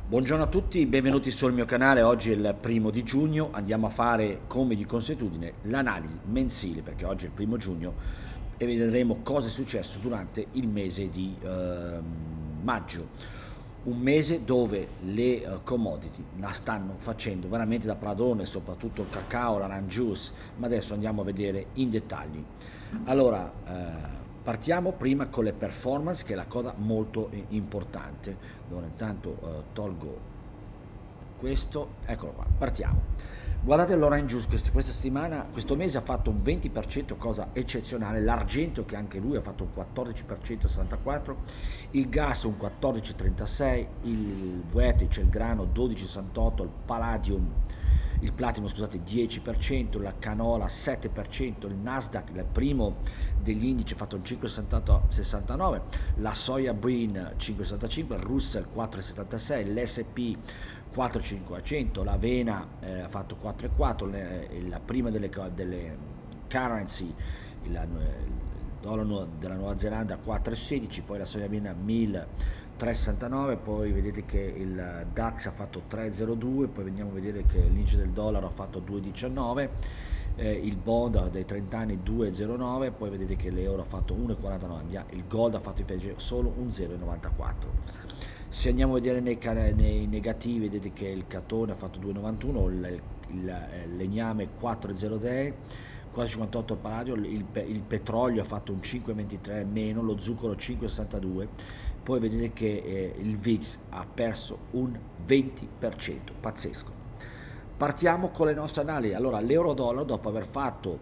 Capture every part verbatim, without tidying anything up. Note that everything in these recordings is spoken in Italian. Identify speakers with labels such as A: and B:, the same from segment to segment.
A: Buongiorno a tutti, benvenuti sul mio canale. Oggi è il primo di giugno, andiamo a fare come di consuetudine l'analisi mensile perché oggi è il primo giugno e vedremo cosa è successo durante il mese di eh, maggio, un mese dove le eh, commodity la stanno facendo veramente da padrone, soprattutto il cacao, l'orange juice, ma adesso andiamo a vedere in dettagli. Allora, eh, partiamo prima con le performance, che è la cosa molto eh, importante. Allora, intanto eh, tolgo questo, eccolo qua, partiamo. Guardate l'Orange Juice questa settimana, questo mese ha fatto un venti per cento, cosa eccezionale, l'argento che anche lui ha fatto un quattordici per cento sessantaquattro, il gas un quattordici virgola trentasei, il Vueti, c'è il grano dodici virgola sessantotto, il Palladium, il platino scusate dieci per cento, la canola sette per cento, il Nasdaq, il primo degli indici ha fatto un cinque virgola sessantanove, la soia bean cinque virgola sessantacinque, il Russell quattro virgola settantasei, l'S and P quattro virgola cinquecento, l'avena eh, ha fatto quattro virgola quattro, la prima delle, delle currency, il, il dollaro della Nuova Zelanda quattro virgola sedici, poi la soia bean milletrecentosessantanove, poi vedete che il DAX ha fatto tre virgola zero due, poi veniamo a vedere che l'indice del dollaro ha fatto due virgola diciannove, eh, il bond dei trenta anni due virgola zero nove, poi vedete che l'euro ha fatto uno virgola quarantanove, il gold ha fatto invece solo un zero virgola novantaquattro. Se andiamo a vedere nei, nei negativi, vedete che il catone ha fatto due virgola novantuno, il, il, il legname quattro virgola zero sei, quattro virgola cinquantotto il paladio, il, il petrolio ha fatto un cinque virgola ventitré meno, lo zucchero cinque virgola sessantadue, poi vedete che eh, il V I X ha perso un venti per cento, pazzesco. Partiamo con le nostre analisi. Allora, l'euro-dollaro, dopo aver fatto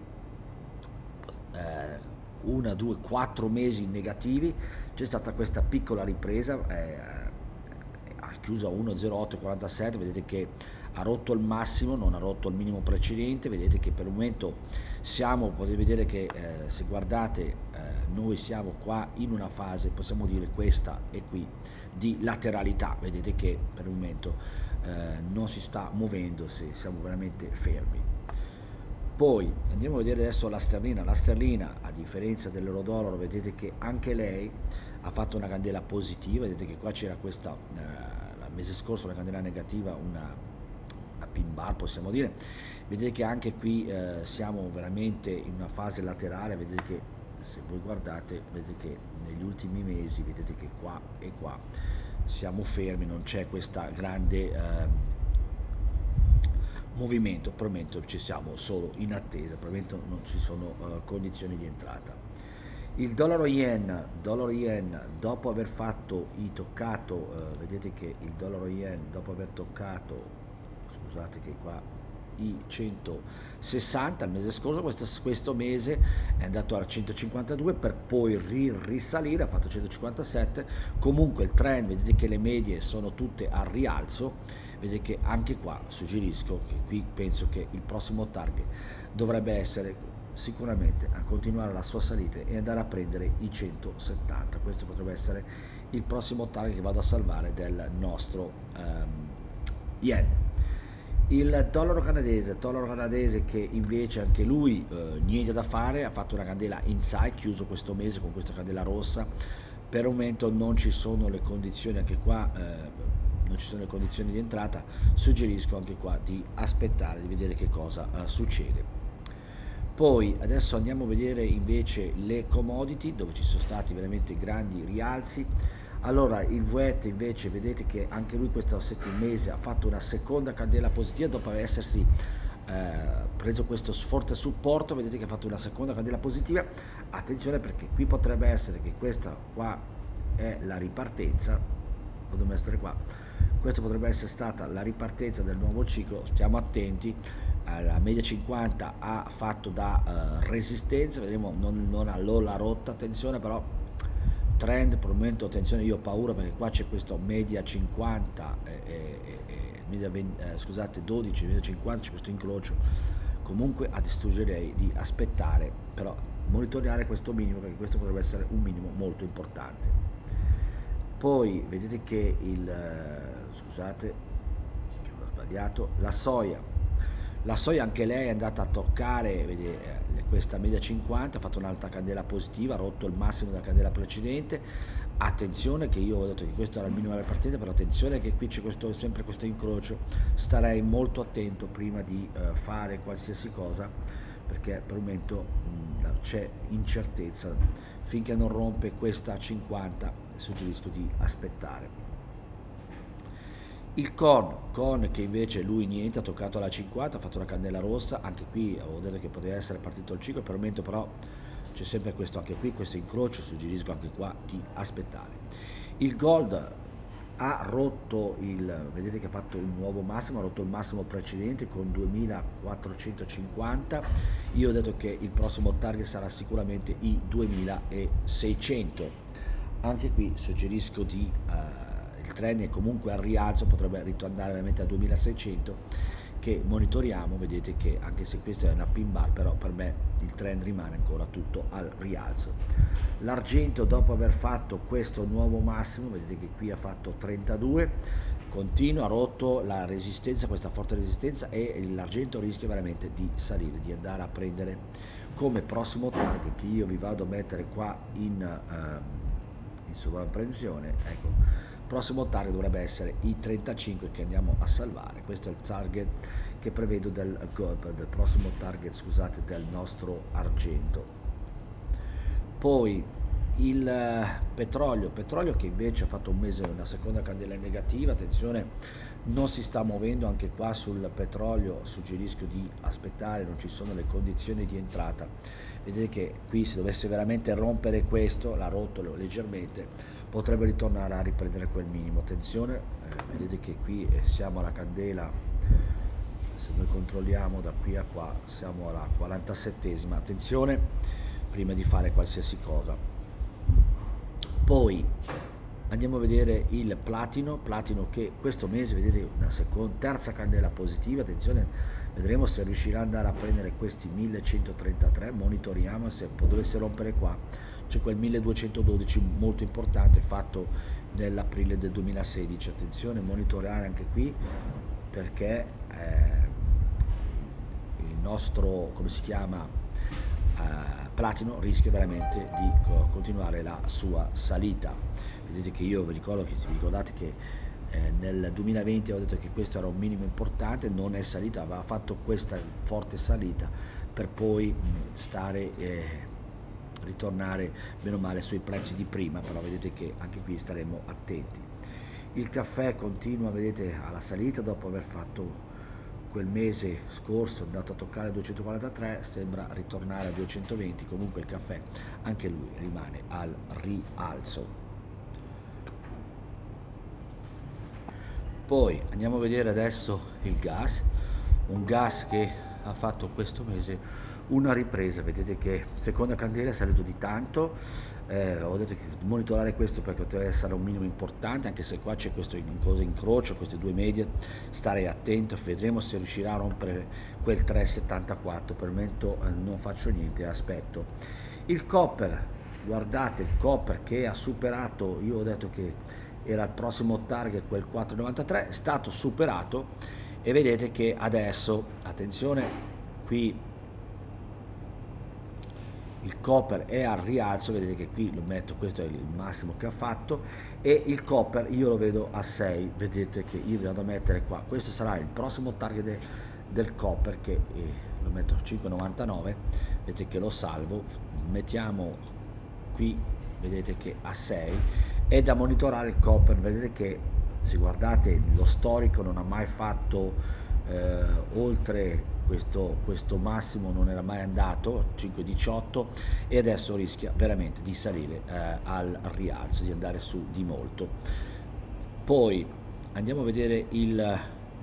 A: eh, una, due, quattro mesi negativi, c'è stata questa piccola ripresa, eh, ha chiuso a uno virgola zero otto quarantasette, vedete che ha rotto il massimo, non ha rotto il minimo precedente, vedete che per il momento siamo, potete vedere che eh, se guardate eh, noi siamo qua in una fase, possiamo dire questa e qui, di lateralità, vedete che per il momento eh, non si sta muovendo, se siamo veramente fermi. Poi andiamo a vedere adesso la sterlina. La sterlina, a differenza dell'euro dollaro, vedete che anche lei ha fatto una candela positiva, vedete che qua c'era questa, eh, il mese scorso una candela negativa, una, una pin bar possiamo dire, vedete che anche qui eh, siamo veramente in una fase laterale, vedete che se voi guardate, vedete che negli ultimi mesi, vedete che qua e qua siamo fermi, non c'è questa grande... Eh, movimento, per il momento ci siamo solo in attesa, per il momento non ci sono uh, condizioni di entrata. Il dollaro yen, dollaro yen dopo aver fatto i toccato, uh, vedete che il dollaro yen dopo aver toccato, scusate che qua i centosessanta il mese scorso, questo, questo mese è andato a centocinquantadue per poi ri, risalire, ha fatto centocinquantasette, comunque il trend, vedete che le medie sono tutte al rialzo, vedete che anche qua suggerisco che qui penso che il prossimo target dovrebbe essere sicuramente a continuare la sua salita e andare a prendere i centosettanta, questo potrebbe essere il prossimo target che vado a salvare del nostro um, yen. Il dollaro canadese, dollaro canadese che invece anche lui eh, niente da fare, ha fatto una candela inside, chiuso questo mese con questa candela rossa, per il momento non ci sono le condizioni anche qua, eh, non ci sono le condizioni di entrata, suggerisco anche qua di aspettare, di vedere che cosa eh, succede. Poi adesso andiamo a vedere invece le commodity, dove ci sono stati veramente grandi rialzi. Allora il Vuet invece vedete che anche lui questo mese ha fatto una seconda candela positiva dopo essersi eh, preso questo forte supporto, vedete che ha fatto una seconda candela positiva. Attenzione perché qui potrebbe essere che questa qua è la ripartenza, dobbiamo essere qua, questa potrebbe essere stata la ripartenza del nuovo ciclo, stiamo attenti. La media cinquanta ha fatto da uh, resistenza, vedremo, non, non ha la rotta, attenzione però trend per il momento, attenzione, io ho paura perché qua c'è questo media cinquanta e, e, e media venti, eh, scusate dodici, media cinquanta, c'è questo incrocio, comunque a distruggerei di aspettare, però monitorare questo minimo perché questo potrebbe essere un minimo molto importante. Poi vedete che il, eh, scusate che ho sbagliato, la soia, la soia anche lei è andata a toccare, vedete, questa media cinquanta, ha fatto un'altra candela positiva, ha rotto il massimo della candela precedente, attenzione che io ho detto che questo era il minimo della partita, però attenzione che qui c'è questo, sempre questo incrocio, starei molto attento prima di eh, fare qualsiasi cosa, perché per il momento c'è incertezza, finché non rompe questa cinquanta suggerisco di aspettare. Il con, con che invece lui niente, ha toccato la cinquanta, ha fatto una candela rossa, anche qui avevo detto che poteva essere partito il cinque, per il momento però c'è sempre questo, anche qui questo incrocio, suggerisco anche qua di aspettare. Il gold ha rotto il, vedete che ha fatto un nuovo massimo, ha rotto il massimo precedente con duemilaquattrocentocinquanta, io ho detto che il prossimo target sarà sicuramente i duemilaseicento, anche qui suggerisco di, uh, il trend è comunque al rialzo, potrebbe ritornare veramente a duemilaseicento, che monitoriamo, vedete che anche se questa è una pin bar, però per me il trend rimane ancora tutto al rialzo. L'argento, dopo aver fatto questo nuovo massimo, vedete che qui ha fatto trentadue, continua, ha rotto la resistenza, questa forte resistenza, e l'argento rischia veramente di salire, di andare a prendere come prossimo target, che io vi vado a mettere qua in, uh, in sovrapposizione, ecco. Prossimo target dovrebbe essere i trentacinque che andiamo a salvare. Questo è il target che prevedo del, del prossimo target, scusate, del nostro argento. Poi il petrolio, petrolio che invece ha fatto un mese una seconda candela negativa, attenzione, non si sta muovendo anche qua sul petrolio, suggerisco di aspettare, non ci sono le condizioni di entrata. Vedete che qui se dovesse veramente rompere questo, l'ha rotto leggermente, potrebbe ritornare a riprendere quel minimo. Attenzione, eh, vedete che qui siamo alla candela, se noi controlliamo da qui a qua siamo alla quarantasettesima, attenzione prima di fare qualsiasi cosa. Poi andiamo a vedere il platino, platino che questo mese vedete una seconda, terza candela positiva, attenzione, vedremo se riuscirà ad andare a prendere questi millecentotrentatré, monitoriamo, se dovesse rompere qua c'è quel milleduecentododici molto importante fatto nell'aprile del duemilasedici, attenzione, monitorare anche qui perché eh, il nostro, come si chiama, eh, platino rischia veramente di continuare la sua salita. Vedete che io vi ricordo che, vi ricordate che eh, nel duemilaventi ho detto che questo era un minimo importante, non è salita, aveva fatto questa forte salita per poi mh, stare eh, ritornare meno male sui prezzi di prima, però vedete che anche qui staremo attenti. Il caffè continua, vedete, alla salita dopo aver fatto quel mese scorso, è andato a toccare duecentoquarantatré, sembra ritornare a duecentoventi, comunque il caffè anche lui rimane al rialzo. Poi andiamo a vedere adesso il gas, un gas che ha fatto questo mese una ripresa, vedete che seconda candela è salito di tanto, eh, ho detto che monitorare questo perché poteva essere un minimo importante, anche se qua c'è questo incrocio, queste due medie, stare attento, vedremo se riuscirà a rompere quel tre virgola settantaquattro, per il momento eh, non faccio niente, aspetto. Il copper, guardate il copper che ha superato, io ho detto che era il prossimo target quel quattro virgola novantatré, è stato superato e vedete che adesso, attenzione, qui il copper è al rialzo, vedete che qui lo metto, questo è il massimo che ha fatto, e il copper io lo vedo a sei, vedete che io vi vado a mettere qua, questo sarà il prossimo target de, del copper che eh, lo metto cinque virgola novantanove, vedete che lo salvo, mettiamo qui, vedete che a sei, è da monitorare il copper, vedete che se guardate lo storico non ha mai fatto eh, oltre Questo, questo massimo, non era mai andato cinque virgola diciotto e adesso rischia veramente di salire eh, al rialzo, di andare su di molto. Poi andiamo a vedere il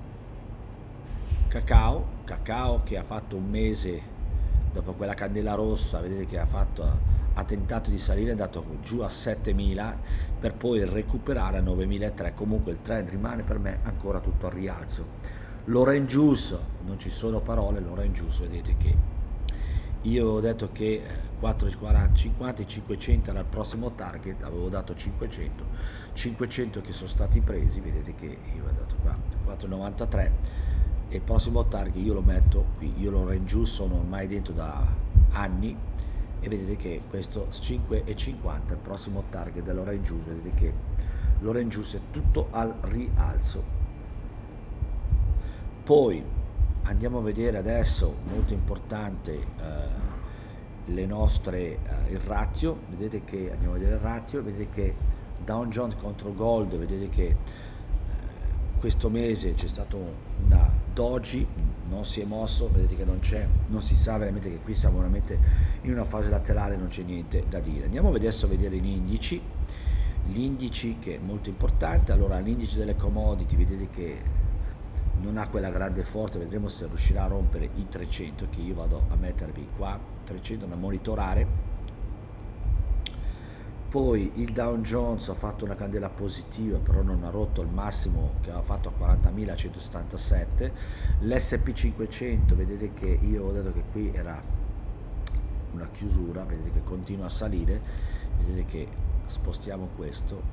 A: cacao, cacao che ha fatto un mese dopo quella candela rossa, vedete che ha fatto, ha tentato di salire, è andato giù a settemila per poi recuperare a novemilatrecento, comunque il trend rimane per me ancora tutto al rialzo. L'orange juice, non ci sono parole, l'orange juice, vedete che io avevo detto che quattro virgola cinquanta e cinquecento era il prossimo target, avevo dato cinquecento, cinquecento che sono stati presi, vedete che io ho dato qua quattro virgola novantatré e il prossimo target io lo metto qui, io l'orange juice sono ormai dentro da anni e vedete che questo cinque e cinquanta, il prossimo target dell'Orange Juice, vedete che l'Orange Juice è tutto al rialzo. Poi andiamo a vedere adesso, molto importante, eh, le nostre, eh, il ratio, vedete che andiamo a vedere il ratio, vedete che Dow Jones contro Gold, vedete che eh, questo mese c'è stato una doji, non si è mosso, vedete che non c'è, non si sa veramente, che qui siamo veramente in una fase laterale, non c'è niente da dire. Andiamo adesso a vedere gli indici, gli indici che è molto importante. Allora l'indice delle commodity, vedete che non ha quella grande forza, vedremo se riuscirà a rompere i trecento, che io vado a mettervi qua, trecento da monitorare. Poi il Dow Jones ha fatto una candela positiva, però non ha rotto il massimo che aveva fatto a quarantamilacentosettantasette. l'S and P cinquecento, vedete che io ho detto che qui era una chiusura, vedete che continua a salire, vedete che spostiamo questo,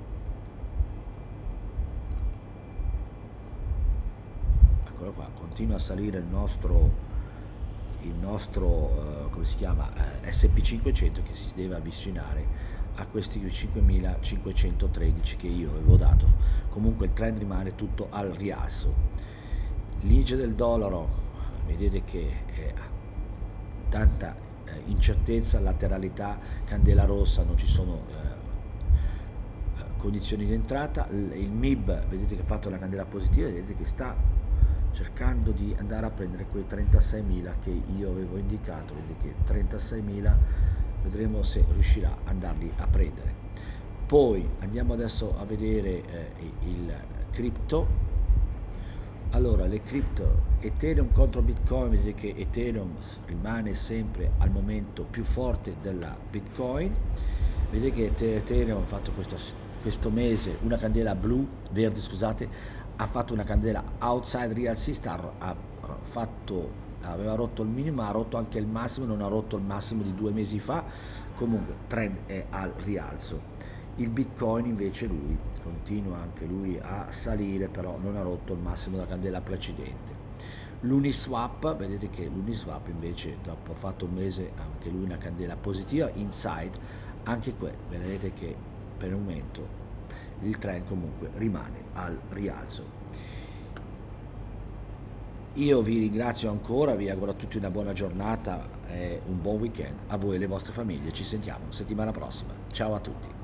A: eccolo qua, continua a salire il nostro il nostro uh, come si chiama, uh, S and P cinquecento, che si deve avvicinare a questi cinquemilacinquecentotredici che io avevo dato. Comunque il trend rimane tutto al rialzo. L'indice del dollaro, vedete che è tanta eh, incertezza, lateralità, candela rossa, non ci sono eh, condizioni di entrata. Il M I B, vedete che ha fatto la candela positiva, vedete che sta cercando di andare a prendere quei trentaseimila che io avevo indicato, vedete che trentaseimila, vedremo se riuscirà ad andarli a prendere. Poi andiamo adesso a vedere eh, il cripto. Allora, le cripto, Ethereum contro Bitcoin, vedete che Ethereum rimane sempre al momento più forte della Bitcoin. Vedete che Ethereum ha fatto questo, questo mese una candela blu, verde scusate, ha fatto una candela outside real star, ha fatto, aveva rotto il minimo, ha rotto anche il massimo, non ha rotto il massimo di due mesi fa. Comunque trend è al rialzo. Il Bitcoin invece lui continua anche lui a salire, però non ha rotto il massimo della candela precedente. L'Uniswap, vedete che l'Uniswap invece dopo ha fatto un mese anche lui una candela positiva inside, anche qui vedete che per il momento il trend comunque rimane al rialzo. Io vi ringrazio ancora, vi auguro a tutti una buona giornata e un buon weekend, a voi e alle vostre famiglie. Ci sentiamo settimana prossima, ciao a tutti.